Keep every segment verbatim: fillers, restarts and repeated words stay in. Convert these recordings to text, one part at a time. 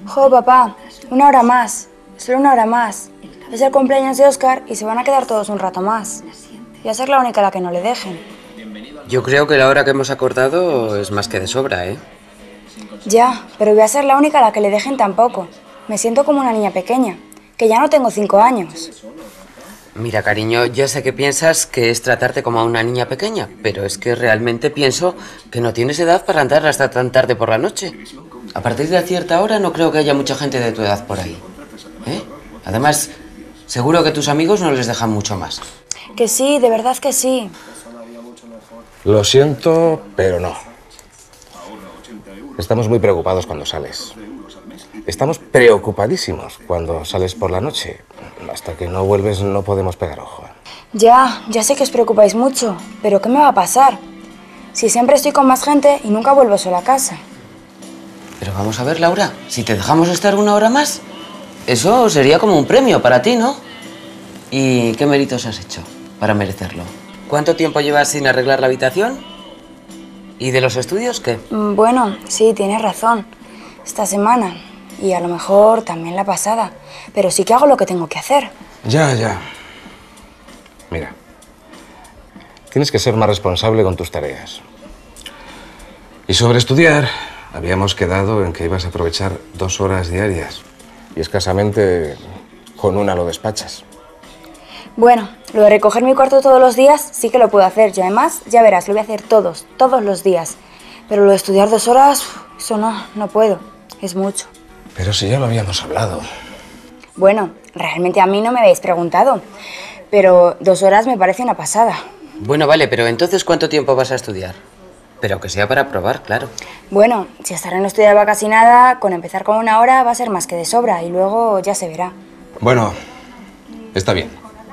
Jo, papá, una hora más. Solo una hora más. Es el cumpleaños de Óscar y se van a quedar todos un rato más. Voy a ser la única a la que no le dejen. Yo creo que la hora que hemos acordado es más que de sobra, ¿eh? Ya, pero voy a ser la única a la que le dejen tampoco. Me siento como una niña pequeña, que ya no tengo cinco años. Mira, cariño, ya sé que piensas que es tratarte como a una niña pequeña, pero es que realmente pienso que no tienes edad para andar hasta tan tarde por la noche. A partir de cierta hora no creo que haya mucha gente de tu edad por ahí, ¿eh? Además, seguro que tus amigos no les dejan mucho más. Que sí, de verdad que sí. Lo siento, pero no. Estamos muy preocupados cuando sales. Estamos preocupadísimos cuando sales por la noche. Hasta que no vuelves no podemos pegar ojo. Ya, ya sé que os preocupáis mucho, pero ¿qué me va a pasar? Si siempre estoy con más gente y nunca vuelvo sola a casa. Pero vamos a ver, Laura, si te dejamos estar una hora más, eso sería como un premio para ti, ¿no? ¿Y qué méritos has hecho para merecerlo? ¿Cuánto tiempo llevas sin arreglar la habitación? ¿Y de los estudios qué? Bueno, sí, tienes razón. Esta semana. Y a lo mejor también la pasada. Pero sí que hago lo que tengo que hacer. Ya, ya. Mira. Tienes que ser más responsable con tus tareas. Y sobre estudiar, habíamos quedado en que ibas a aprovechar dos horas diarias. Y escasamente con una lo despachas. Bueno, lo de recoger mi cuarto todos los días sí que lo puedo hacer. Y además, ya verás, lo voy a hacer todos, todos los días. Pero lo de estudiar dos horas, eso no, no puedo. Es mucho. Pero si ya lo habíamos hablado. Bueno, realmente a mí no me habéis preguntado. Pero dos horas me parece una pasada. Bueno, vale, pero entonces ¿cuánto tiempo vas a estudiar? Pero que sea para probar, claro. Bueno, si hasta ahora no estudiaba casi nada, con empezar con una hora va a ser más que de sobra. Y luego ya se verá. Bueno, está bien.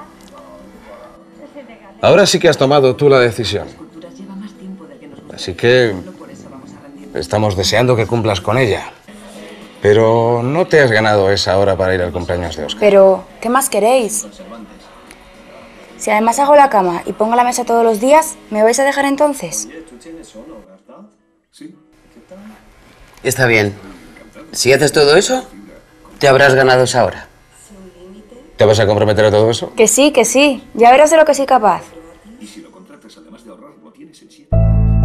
Ahora sí que has tomado tú la decisión. Así que estamos deseando que cumplas con ella. Pero no te has ganado esa hora para ir al cumpleaños de Óscar. Pero, ¿qué más queréis? Si además hago la cama y pongo la mesa todos los días, ¿me vais a dejar entonces? Está bien. Si haces todo eso, te habrás ganado esa hora. ¿Te vas a comprometer a todo eso? Que sí, que sí. Ya verás de lo que soy capaz. Y si lo contratas, además de ahorrar, lo tienes en siete.